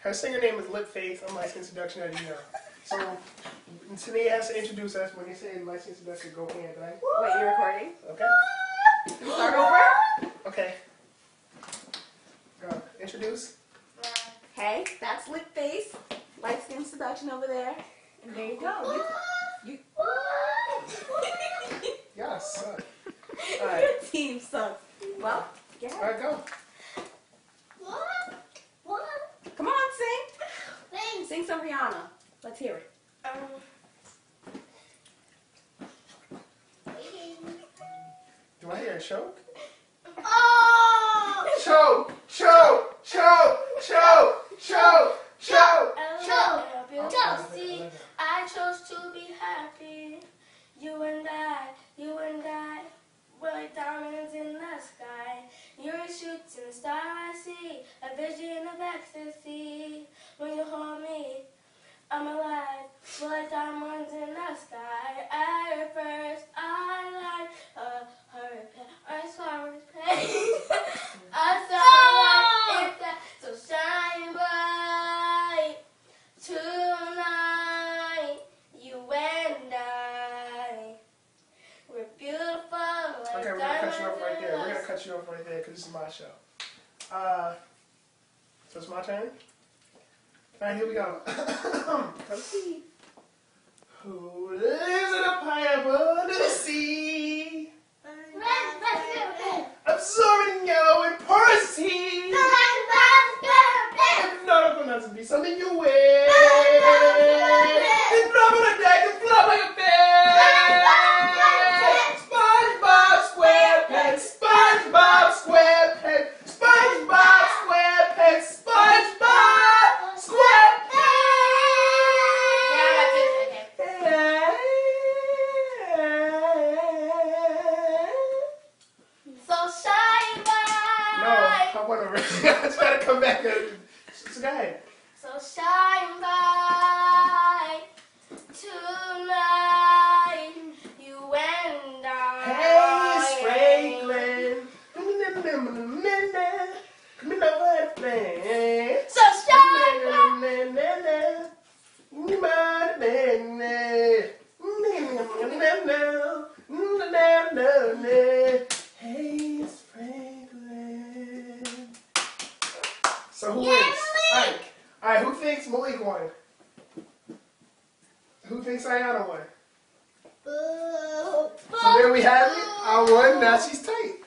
Her singer name is Lip Faith. I'm Light Skin Seduction, as you know. So, Tania has to introduce us. When they say Light Skin Seduction, go hand, right? Wait, you're recording? Okay. Start over? Okay. Go. Introduce. Hey, that's Lip Face. Light Skin Seduction over there. And there you go. Y'all suck. Alright. Your team sucks. Well, yeah. Alright, go. Come on, sing. Sing some Rihanna. Let's hear it. Do I hear a choke? Oh! Choke! Choke! Choke! Choke! Choke! Choke! See, I chose to be happy. You and I, we're diamonds in the sky. You're a shooting star, I see, a vision of ecstasy. When you hold me, I'm alive, we're diamonds in the sky. At first, I like a hurricane, I saw it pain. I saw it that, so shine bright tonight. You and I, we're beautiful. Okay, we're gonna cut you off right there. We're gonna cut you off right there because this is my show. So it's my turn? Alright, here we go. Let's see. Who lives in a pineapple under the sea? Absorbing yellow and porosity. If nautical nuts would be something you wear. Then drop on a deck and flop like a bear. SpongeBob SquarePants, SpongeBob SquarePants, SpongeBob SquarePants, SpongeBob SquarePants. So shine bright. No, I want to. I try to come back. So go ahead. So shine bright tonight, you and I. Hey, Franklin. Coming over and play. So shine Hey, it's Franklin. So who wins? Alright, who thinks Malik won? Who thinks Ayana won? So there we have it. I won, now she's tight.